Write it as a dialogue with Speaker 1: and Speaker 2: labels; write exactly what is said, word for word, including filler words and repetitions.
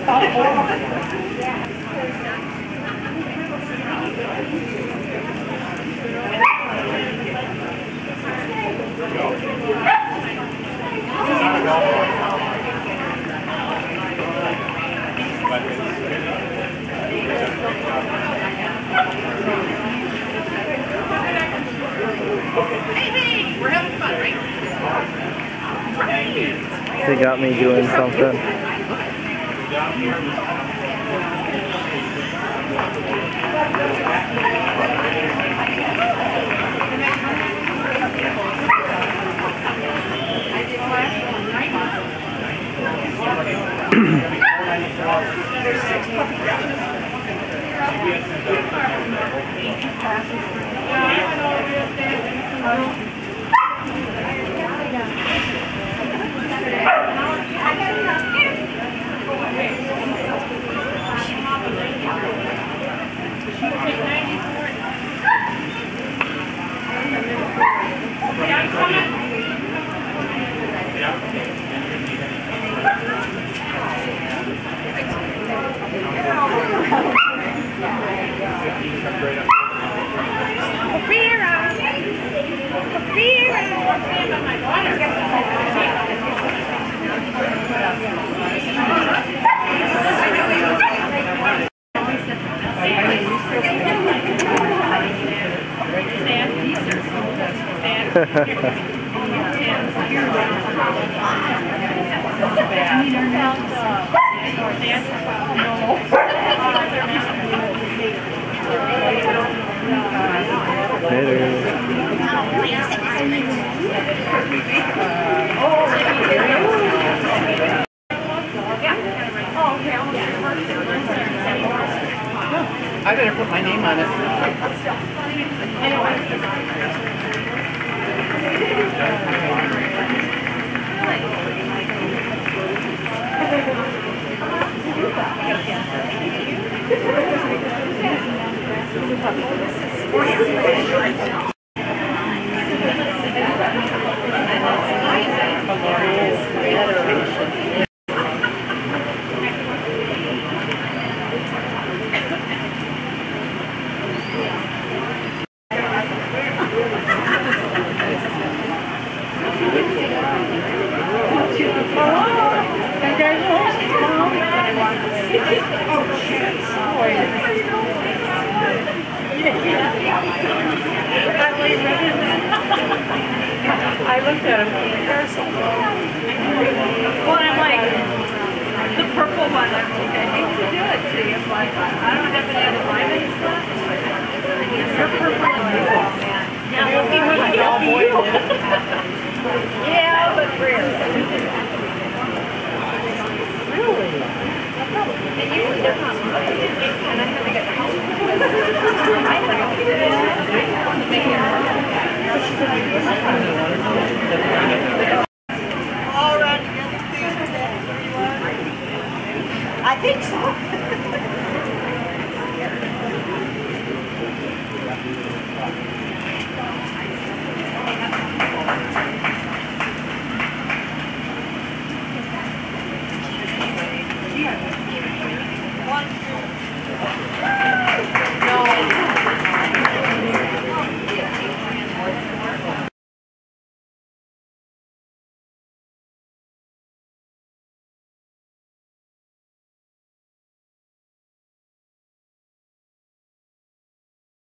Speaker 1: They got me doing something.
Speaker 2: I better put my name on it.
Speaker 3: I looked at him. Well, I'm like, the purple one, I'm like, I hate to do it to you. I'm like, I don't have any other vitamins left. You're purple and blue, man. Yeah, well, he was like all boiled. Yeah, but rare. Really? And usually they're not. And I had to get the house. I know.